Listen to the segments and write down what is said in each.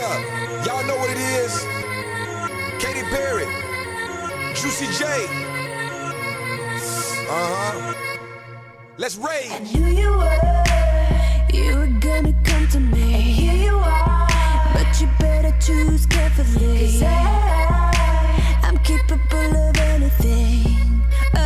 Yeah, y'all know what it is. Katy Perry, Juicy J. Let's rage. I knew you were gonna come to me. And here you are, but you better choose carefully. 'Cause I'm capable of anything,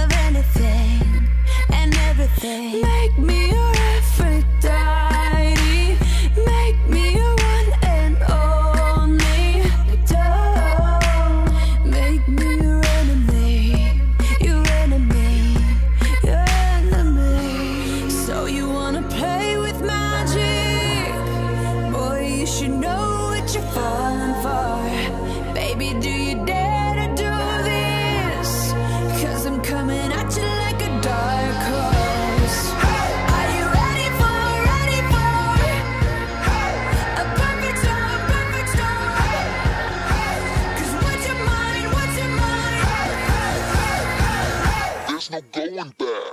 and everything. Make me your Aphrodite, make me your one and only. Don't make me your enemy, your enemy, your enemy. So you wanna play with magic? Boy, you should know what you're falling for. Baby, do you dare to do this? 'Cause I'm coming at you like a dark horse. Are you ready for a perfect storm, perfect storm? 'Cause what's your mind, what's your mind? There's no going back.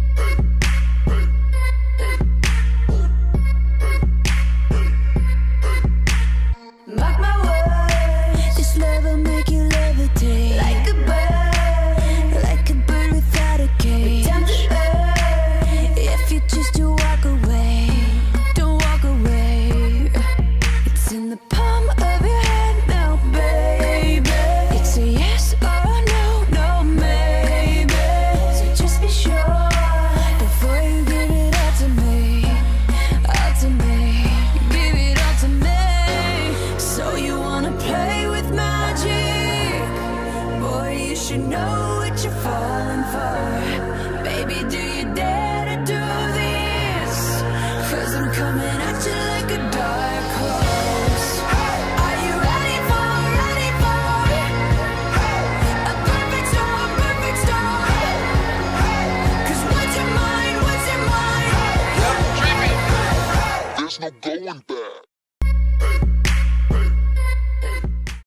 Mark my words, this love will make you levitate like a bird without a cage. Down to earth, if you choose to walk away, don't walk away. It's in the palm of your hand now, baby. It's a yes or a no, no maybe. So just be sure before you give it all to me, all to me. Give it all to me. So you wanna play with magic? Boy, you should know what you're falling for. Baby, do you dare to do this? 'Cause I'm coming at you like a dark horse. Are you ready for a perfect storm, perfect storm? 'Cause what's your mind, what's your mind? There's no going back.